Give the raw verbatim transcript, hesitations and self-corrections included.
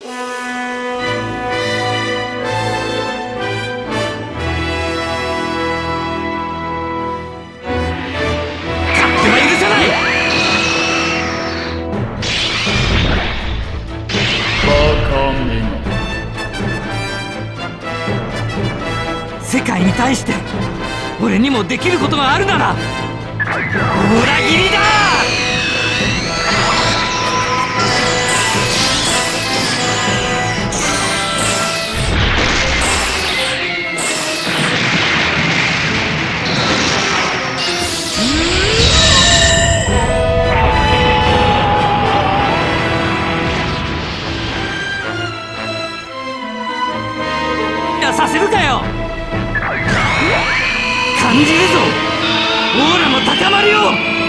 世界に対して俺にもできることがあるなら裏切りだ。させるかよ。感じるぞオーラの高まりを。